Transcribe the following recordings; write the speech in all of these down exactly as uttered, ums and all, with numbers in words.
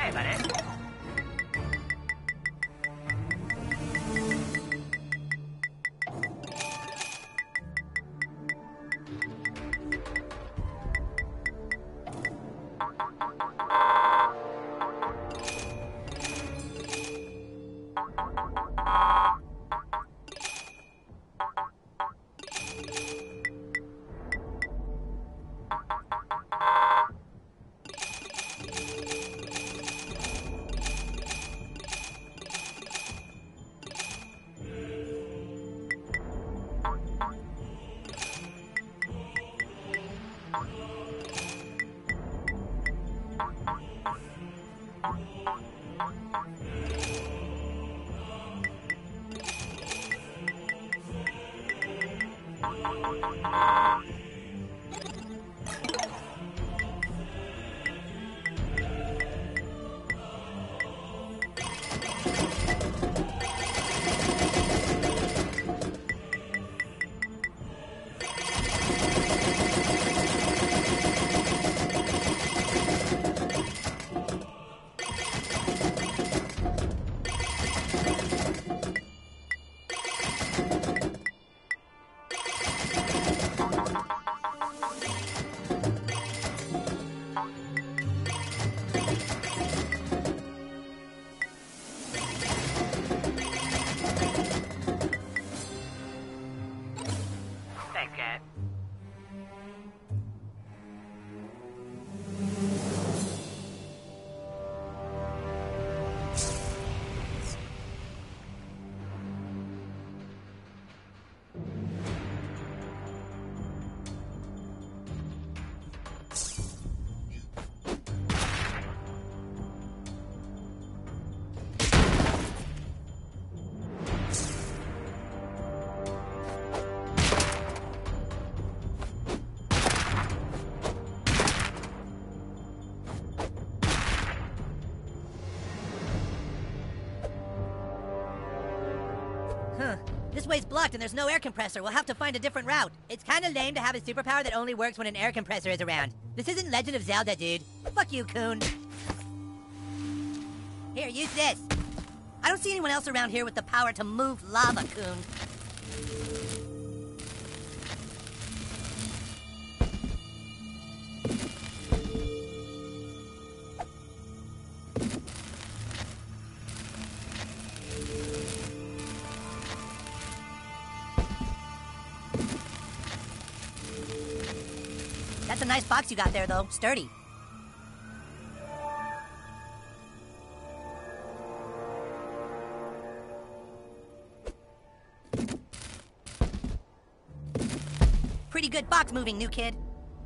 Hey, buddy. Thanks, Cat. Huh. This way's blocked and there's no air compressor. We'll have to find a different route. It's kinda lame to have a superpower that only works when an air compressor is around. This isn't Legend of Zelda, dude. Fuck you, Coon. Here, use this. I don't see anyone else around here with the power to move lava, Coon. That's a nice box you got there, though. Sturdy. Pretty good box moving, new kid.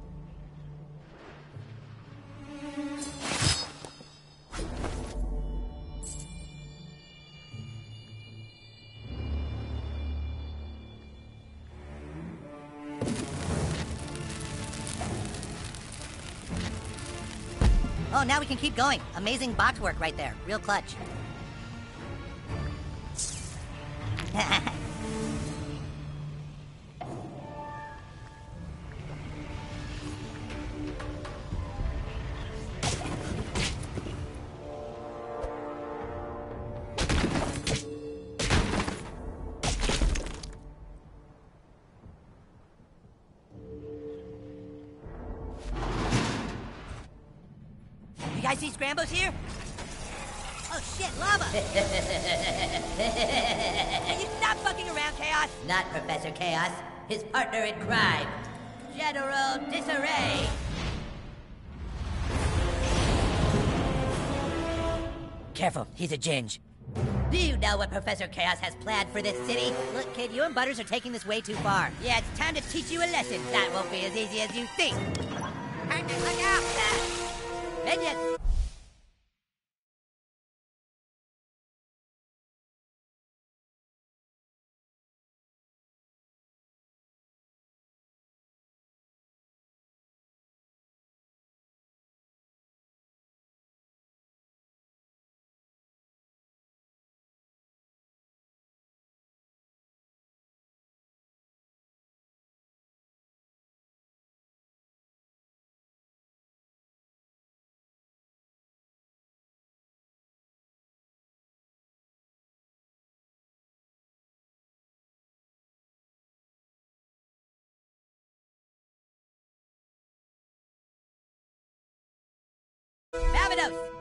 Oh, now we can keep going. Amazing box work right there. Real clutch. You guys see Scrambos here? Oh shit, lava! Hey, you stop fucking around, Chaos! Not Professor Chaos, his partner in crime, General Disarray. Careful, he's a ginge. Do you know what Professor Chaos has planned for this city? Look, kid, you and Butters are taking this way too far. Yeah, it's time to teach you a lesson. That won't be as easy as you think. Partner, look out! Minions! Vamonos!